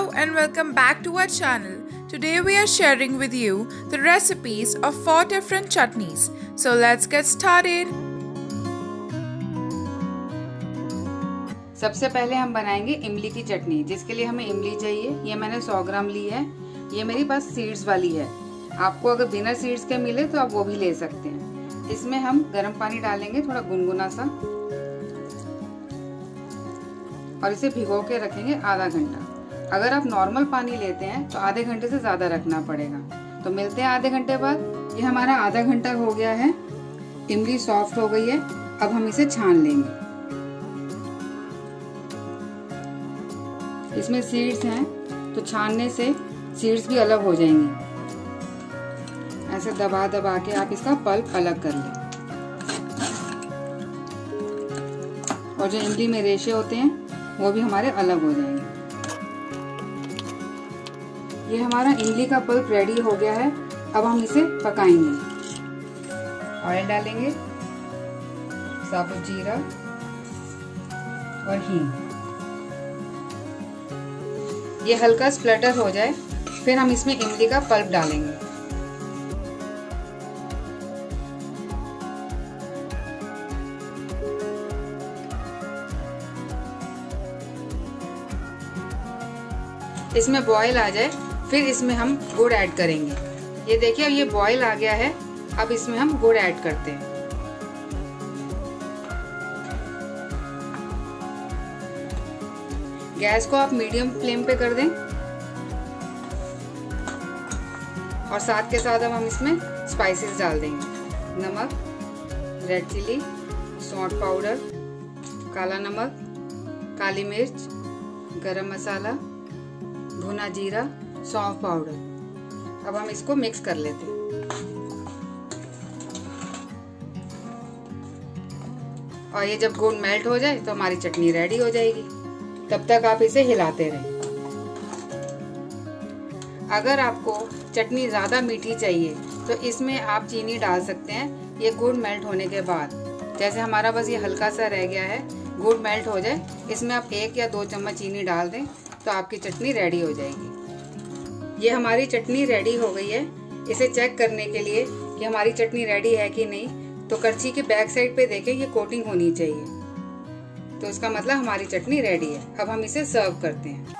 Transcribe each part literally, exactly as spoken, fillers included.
Hello and welcome back to our channel. Today we are sharing with you the recipes of four different chutneys. So let's get started. सबसे पहले हम बनाएंगे इमली की चटनी, जिसके लिए हमें इमली चाहिए। ये मैंने सौ ग्राम ली है। ये मेरी पास सीड्स वाली है। आपको अगर बिना सीड्स के मिले तो आप वो भी ले सकते हैं। इसमें हम गर्म पानी डालेंगे, थोड़ा गुनगुना सा, और इसे भिगो के रखेंगे आधा घंटा। अगर आप नॉर्मल पानी लेते हैं तो आधे घंटे से ज़्यादा रखना पड़ेगा। तो मिलते हैं आधे घंटे बाद। ये हमारा आधा घंटा हो गया है, इमली सॉफ्ट हो गई है। अब हम इसे छान लेंगे। इसमें सीड्स हैं तो छानने से सीड्स भी अलग हो जाएंगी। ऐसे दबा दबा के आप इसका पल्प अलग कर लें। और जो इमली में रेशे होते हैं वो भी हमारे अलग हो जाएंगे। ये हमारा इमली का पल्प रेडी हो गया है। अब हम इसे पकाएंगे। ऑयल डालेंगे, साबुत जीरा और हींग। ये हल्का स्प्लटर हो जाए, फिर हम इसमें इमली का पल्प डालेंगे। इसमें बॉईल आ जाए, फिर इसमें हम गुड़ ऐड करेंगे। ये देखिए, अब ये बॉईल आ गया है। अब इसमें हम गुड़ ऐड करते हैं। गैस को आप मीडियम फ्लेम पे कर दें, और साथ के साथ अब हम इसमें स्पाइसेस डाल देंगे। नमक, रेड चिली, सौंठ पाउडर, काला नमक, काली मिर्च, गरम मसाला, भुना जीरा, सौंफ पाउडर। अब हम इसको मिक्स कर लेते हैं। और ये जब गुड़ मेल्ट हो जाए तो हमारी चटनी रेडी हो जाएगी। तब तक आप इसे हिलाते रहें। अगर आपको चटनी ज़्यादा मीठी चाहिए तो इसमें आप चीनी डाल सकते हैं। ये गुड़ मेल्ट होने के बाद, जैसे हमारा बस ये हल्का सा रह गया है, गुड़ मेल्ट हो जाए, इसमें आप एक या दो चम्मच चीनी डाल दें तो आपकी चटनी रेडी हो जाएगी। ये हमारी चटनी रेडी हो गई है। इसे चेक करने के लिए कि हमारी चटनी रेडी है कि नहीं, तो करछी के बैक साइड पे देखें, ये कोटिंग होनी चाहिए, तो इसका मतलब हमारी चटनी रेडी है। अब हम इसे सर्व करते हैं।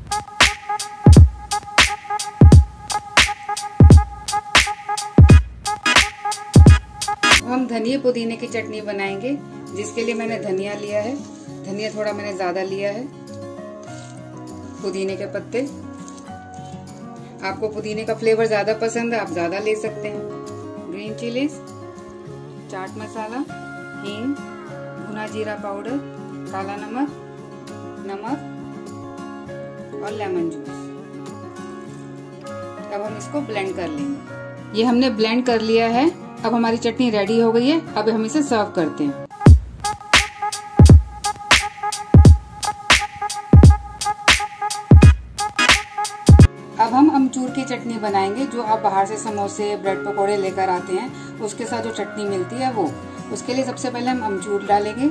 हम धनिया पुदीने की चटनी बनाएंगे, जिसके लिए मैंने धनिया लिया है। धनिया थोड़ा मैंने ज्यादा लिया है। पुदीने के पत्ते, आपको पुदीने का फ्लेवर ज्यादा पसंद है, आप ज्यादा ले सकते हैं। ग्रीन चिलीज, चाट मसाला, हींग, भुना जीरा पाउडर, काला नमक, नमक और लेमन जूस। अब हम इसको ब्लेंड कर लेंगे। ये हमने ब्लेंड कर लिया है। अब हमारी चटनी रेडी हो गई है। अब हम इसे सर्व करते हैं। अब हम अमचूर की चटनी बनाएंगे, जो आप बाहर से समोसे, ब्रेड पकोड़े लेकर आते हैं, उसके साथ जो चटनी मिलती है वो। उसके लिए सबसे पहले हम अमचूर डालेंगे,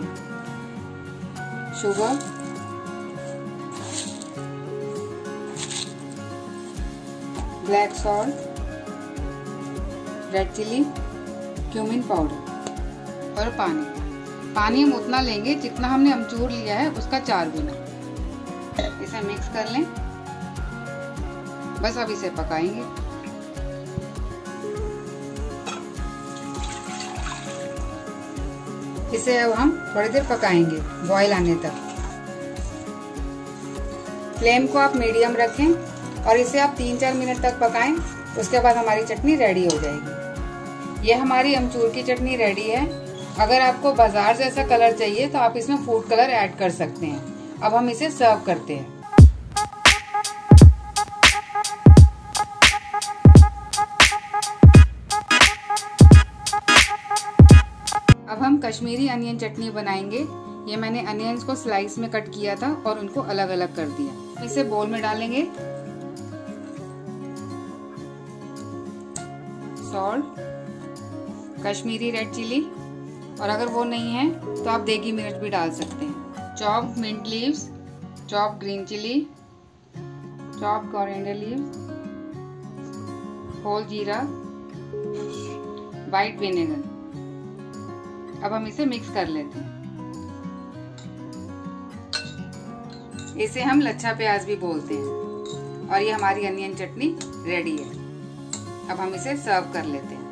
sugar, black salt, red chili, cumin powder और पानी। पानी हम उतना लेंगे जितना हमने अमचूर लिया है उसका चार गुना। इसे मिक्स कर लें। बस अब इसे पकाएंगे। इसे अब हम थोड़ी देर पकाएंगे, बॉईल आने तक। फ्लेम को आप मीडियम रखें और इसे आप तीन चार मिनट तक पकाएं। उसके बाद हमारी चटनी रेडी हो जाएगी। ये हमारी अमचूर की चटनी रेडी है। अगर आपको बाजार जैसा कलर चाहिए तो आप इसमें फूड कलर ऐड कर सकते हैं। अब हम इसे सर्व करते हैं। अब हम कश्मीरी अनियन चटनी बनाएंगे। ये मैंने अनियंस को स्लाइस में कट किया था और उनको अलग अलग कर दिया। इसे बोल में डालेंगे। सॉल्ट, कश्मीरी रेड चिली, और अगर वो नहीं है तो आप देगी मिर्च भी डाल सकते हैं। Chopped mint leaves, chopped green chili, chop coriander leaves, whole jeera, white vinegar. अब हम इसे मिक्स कर लेते हैं। इसे हम लच्छा प्याज भी बोलते हैं। और ये हमारी अनियन चटनी रेडी है। अब हम इसे सर्व कर लेते हैं।